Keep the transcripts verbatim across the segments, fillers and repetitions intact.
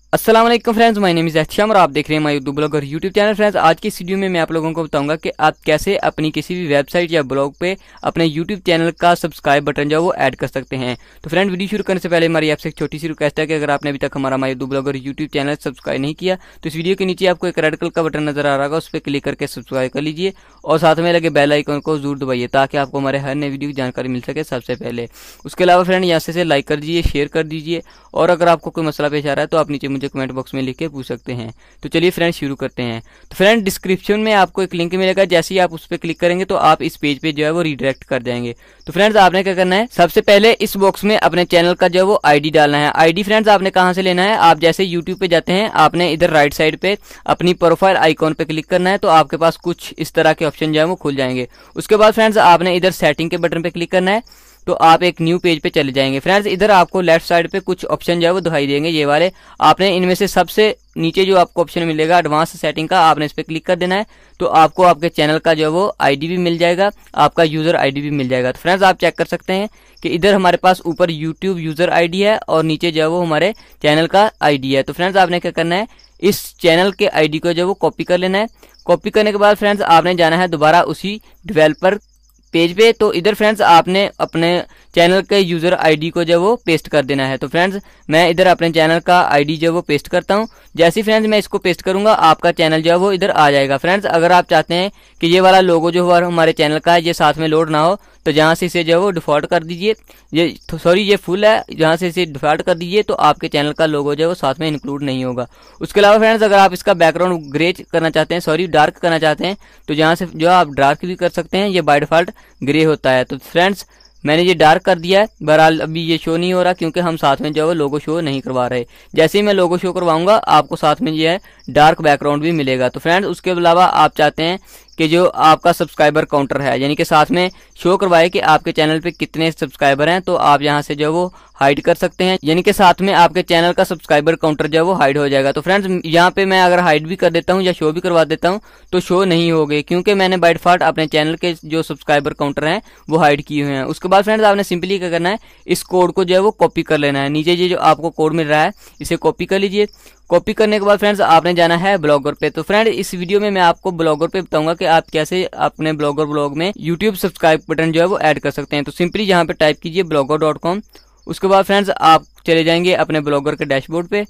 अस्सलाम वालेकुम friends, my name is अक्षम और आप देख रहे हैं माय यूट्यूब ब्लॉग और यूट्यूब चैनल। फ्रेंड्स, आज की इस वीडियो में मैं आप लोगों को बताऊंगा कि आप कैसे अपनी किसी भी वेबसाइट या ब्लॉग पे अपने यूट्यूब चैनल का सब्सक्राइब बटन जो है वो ऐड कर सकते हैं। तो फ्रेंड, वीडियो शुरू करने से पहले हमारी आपसे एक छोटी सी रिक्वेस्ट है कि अगर आपने अभी तक हमारा माय यूट्यूब ब्लॉग और यूट्यूब चैनल सब्सक्राइब नहीं किया तो इस वीडियो के नीचे आपको एक रेड कलर का बटन नजर आ रहा होगा, उस पर क्लिक करके सब्सक्राइब कर लीजिए और साथ में लगे बेल आइकन को जरूर दबाइए ताकि आपको हमारे हर नए वीडियो की जानकारी मिल सके सबसे पहले। उसके अलावा फ्रेंड, यहाँ से लाइक कर दीजिए, शेयर कर दीजिए और अगर आपको कोई मसला पेश आ रहा है तो आप नीचे मुझे कमेंट बॉक्स में लिख के पूछ सकते हैं। तो चलिए फ्रेंड, शुरू करते हैं। तो फ्रेंड, डिस्क्रिप्शन में आपको एक लिंक मिलेगा, जैसे ही आप उस पर क्लिक करेंगे तो आप इस पेज पे जो है वो रिडायरेक्ट कर जाएंगे। तो फ्रेंड्स, आपने क्या करना है, सबसे पहले इस बॉक्स में अपने चैनल का जो है वो आईडी डालना है। आईडी फ्रेंड्स आपने कहां से लेना है, आप जैसे यूट्यूब पे जाते हैं, आपने इधर राइट साइड पे अपनी प्रोफाइल आइकॉन पे क्लिक करना है तो आपके पास कुछ इस तरह के ऑप्शन जो है वो खुल जाएंगे। उसके बाद फ्रेंड्स आपने इधर सेटिंग के बटन पे क्लिक करना है तो आप एक न्यू पेज पे चले जाएंगे। फ्रेंड्स, इधर आपको लेफ्ट साइड पे कुछ ऑप्शन जो है वो दिखाई देंगे, ये वाले। आपने इनमें से सबसे नीचे जो आपको ऑप्शन मिलेगा एडवांस सेटिंग का, आपने इस पे क्लिक कर देना है तो आपको आपके चैनल का जो है वो आईडी भी मिल जाएगा, आपका यूजर आईडी भी मिल जाएगा। तो फ्रेंड्स, आप चेक कर सकते हैं कि इधर हमारे पास ऊपर यूट्यूब यूजर आईडी है और नीचे जो है वो हमारे चैनल का आईडी है। तो फ्रेंड्स, आपने क्या करना है, इस चैनल के आईडी को जो है वो कॉपी कर लेना है। कॉपी करने के बाद फ्रेंड्स आपने जाना है दोबारा उसी डेवलपर पेज पे। तो इधर फ्रेंड्स आपने अपने चैनल के यूजर आईडी को जो वो पेस्ट कर देना है। तो फ्रेंड्स, मैं इधर अपने चैनल का आईडी जो वो पेस्ट करता हूँ। जैसे ही फ्रेंड्स मैं इसको पेस्ट करूंगा आपका चैनल जो है वो इधर आ जाएगा। फ्रेंड्स, अगर आप चाहते हैं कि ये वाला लोगो जो हमारे चैनल का है ये साथ में लोड ना हो तो जहाँ से इसे जो है वो डिफॉल्ट कर दीजिए, ये सॉरी ये फुल है, जहाँ से इसे डिफॉल्ट कर दीजिए तो आपके चैनल का लोगो जो है वो साथ में इंक्लूड नहीं होगा। उसके अलावा फ्रेंड्स, अगर आप इसका बैकग्राउंड ग्रे करना चाहते हैं, सॉरी डार्क करना चाहते हैं, तो जहाँ से जो आप डार्क भी कर सकते हैं, ये बाय डिफॉल्ट ग्रे होता है। तो फ्रेंड्स, मैंने ये डार्क कर दिया है, बहरहाल अभी ये शो नहीं हो रहा क्योंकि हम साथ में जो है वो लोगो शो नहीं करवा रहे। जैसे ही मैं लोगो शो करवाऊंगा आपको साथ में ये है डार्क बैकग्राउंड भी मिलेगा। तो फ्रेंड्स, उसके अलावा आप चाहते हैं कि जो आपका सब्सक्राइबर काउंटर है, यानी कि साथ में शो करवाए कि आपके चैनल पे कितने सब्सक्राइबर हैं, तो आप यहाँ से जो वो हाइड कर सकते हैं, यानी कि साथ में आपके चैनल का सब्सक्राइबर काउंटर जो है वो हाइड हो जाएगा। तो फ्रेंड्स, यहाँ पे मैं अगर हाइड भी कर देता हूँ या शो भी करवा देता हूँ तो शो नहीं होंगे क्योंकि मैंने बाय डिफॉल्ट अपने चैनल के जो सब्सक्राइबर काउंटर हैं वो हाइड किए हुए हैं। उसके बाद फ्रेंड्स आपने सिंपली क्या करना है, इस कोड को जो है वो कॉपी कर लेना है। नीचे ये जो आपको कोड मिल रहा है इसे कॉपी कर लीजिए। कॉपी करने के बाद फ्रेंड्स आपने जाना है ब्लॉगर पे। तो फ्रेंड, इस वीडियो में मैं आपको ब्लॉगर पे बताऊंगा कि आप कैसे अपने ब्लॉगर ब्लॉग में यूट्यूब सब्सक्राइब बटन जो है वो ऐड कर सकते हैं। तो सिंपली यहाँ पे टाइप कीजिए ब्लॉगर डॉट कॉम। उसके बाद फ्रेंड्स आप चले जाएंगे अपने ब्लॉगर के डैशबोर्ड पे।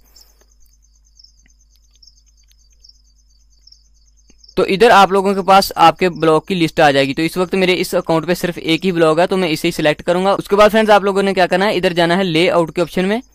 तो इधर आप लोगों के पास आपके ब्लॉग की लिस्ट आ जाएगी। तो इस वक्त मेरे इस अकाउंट पे सिर्फ एक ही ब्लॉग है तो मैं इसे ही सिलेक्ट करूंगा। उसके बाद फ्रेंड्स आप लोगों ने क्या करना है, इधर जाना है लेआउट के ऑप्शन में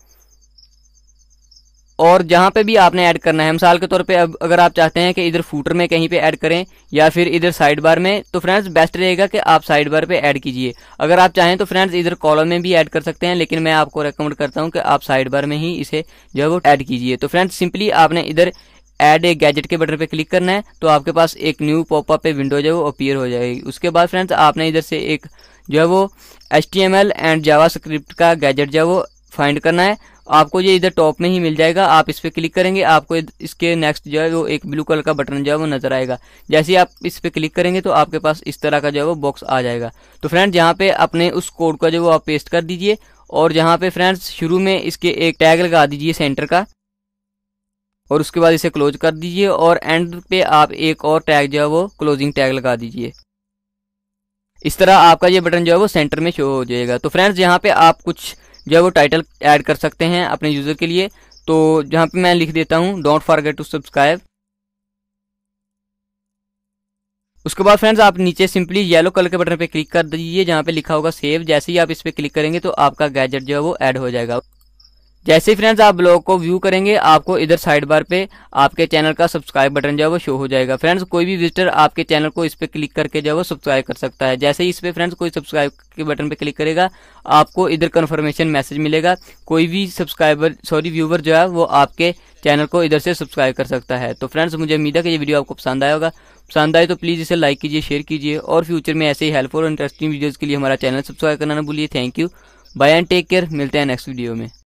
और जहां पे भी आपने ऐड करना है, मिसाल के तौर पे अब अगर आप चाहते हैं कि इधर फूटर में कहीं पे ऐड करें या फिर इधर साइड बार में, तो फ्रेंड्स बेस्ट रहेगा कि आप साइड बार पे ऐड कीजिए। अगर आप चाहें तो फ्रेंड्स इधर कॉलम में भी ऐड कर सकते हैं, लेकिन मैं आपको रेकमेंड करता हूं कि आप साइड बार में ही इसे जो है वो ऐड कीजिए। तो फ्रेंड्स सिंपली आपने इधर ऐड ए गैजेट के बटन पे क्लिक करना है तो आपके पास एक न्यू पॉपअप पे विंडो जो है वो अपीयर हो जाएगी। उसके बाद फ्रेंड्स आपने इधर से एक जो है वो H T M L and JavaScript का गैजेट जो है वो फाइंड करना है। आपको ये इधर टॉप में ही मिल जाएगा, आप इस पे क्लिक करेंगे, आपको इसके नेक्स्ट जो है वो एक ब्लू कलर का बटन जो है वो नजर आएगा। जैसे ही आप इस पे क्लिक करेंगे तो आपके पास इस तरह का जो है वो बॉक्स आ जाएगा। तो फ्रेंड्स, यहाँ पे अपने उस कोड का जो वो आप पेस्ट कर दीजिए और यहाँ पे फ्रेंड्स शुरू में इसके एक टैग लगा दीजिए सेंटर का और उसके बाद इसे क्लोज कर दीजिए और एंड पे आप एक और टैग जो है वो क्लोजिंग टैग लगा दीजिए। इस तरह आपका ये बटन जो है वो सेंटर में शो हो जाएगा। तो फ्रेंड्स, यहाँ पे आप कुछ जो है वो टाइटल ऐड कर सकते हैं अपने यूजर के लिए। तो जहां पे मैं लिख देता हूं डोंट फॉरगेट टू सब्सक्राइब। उसके बाद फ्रेंड्स आप नीचे सिंपली येलो कलर के बटन पे क्लिक कर दीजिए जहां पे लिखा होगा सेव। जैसे ही आप इस पे क्लिक करेंगे तो आपका गैजेट जो है वो ऐड हो जाएगा। जैसे ही फ्रेंड्स आप ब्लॉग को व्यू करेंगे आपको इधर साइड बार पे आपके चैनल का सब्सक्राइब बटन जो है वो शो हो जाएगा। फ्रेंड्स, कोई भी विजिटर आपके चैनल को इस पे क्लिक करके जो है वो सब्सक्राइब कर सकता है। जैसे ही इस पे फ्रेंड्स कोई सब्सक्राइब के बटन पे क्लिक करेगा आपको इधर कन्फर्मेशन मैसेज मिलेगा, कोई भी सब्सक्राइबर सॉरी व्यूवर जो है वो आपके चैनल को इधर से सब्सक्राइब कर सकता है। तो फ्रेंड्स, मुझे उम्मीद है कि ये वीडियो आपको पसंद आया होगा। पसंद आए तो प्लीज़ इसे लाइक कीजिए, शेयर कीजिए और फ्यूचर में ऐसे ही हेल्पफुल और इंटरेस्टिंग वीडियोज़ के लिए हमारा चैनल सब्सक्राइब करना ना भूलिए। Thank you, bye and take care. मिलते हैं नेक्स्ट वीडियो में।